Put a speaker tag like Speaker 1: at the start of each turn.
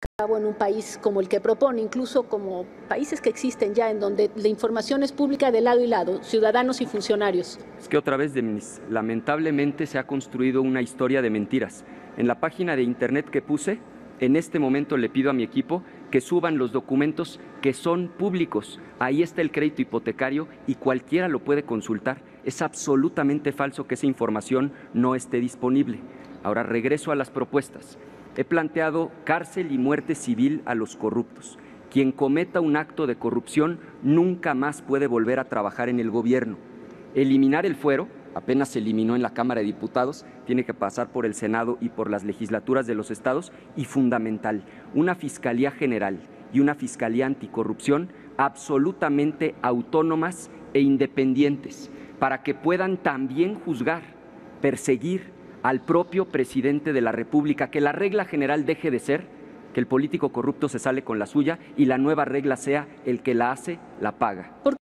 Speaker 1: cabo en un país como el que propone, incluso como países que existen ya, en donde la información es pública de lado y lado, ciudadanos y funcionarios.
Speaker 2: Es que otra vez, Denise, lamentablemente se ha construido una historia de mentiras. En la página de internet que puse, en este momento le pido a mi equipo que suban los documentos que son públicos. Ahí está el crédito hipotecario y cualquiera lo puede consultar. Es absolutamente falso que esa información no esté disponible. Ahora regreso a las propuestas. He planteado cárcel y muerte civil a los corruptos. Quien cometa un acto de corrupción nunca más puede volver a trabajar en el gobierno. Eliminar el fuero, apenas se eliminó en la Cámara de Diputados, tiene que pasar por el Senado y por las legislaturas de los estados, y fundamental, una Fiscalía General y una Fiscalía Anticorrupción absolutamente autónomas e independientes, para que puedan también juzgar, perseguir al propio presidente de la República, que la regla general deje de ser que el político corrupto se sale con la suya y la nueva regla sea el que la hace, la paga.